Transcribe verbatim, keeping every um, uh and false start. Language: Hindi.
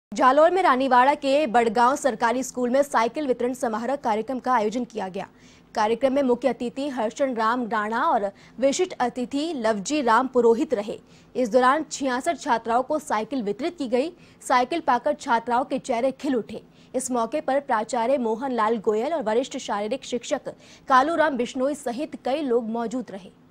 जालौर में रानीवाड़ा के बड़गांव सरकारी स्कूल में साइकिल वितरण समारोह कार्यक्रम का आयोजन किया गया। कार्यक्रम में मुख्य अतिथि हर्षण राम राणा और विशिष्ट अतिथि लवजी राम पुरोहित रहे। इस दौरान छियासठ छात्राओं को साइकिल वितरित की गई। साइकिल पाकर छात्राओं के चेहरे खिल उठे। इस मौके पर प्राचार्य मोहन लाल गोयल और वरिष्ठ शारीरिक शिक्षक कालूराम बिश्नोई सहित कई लोग मौजूद रहे।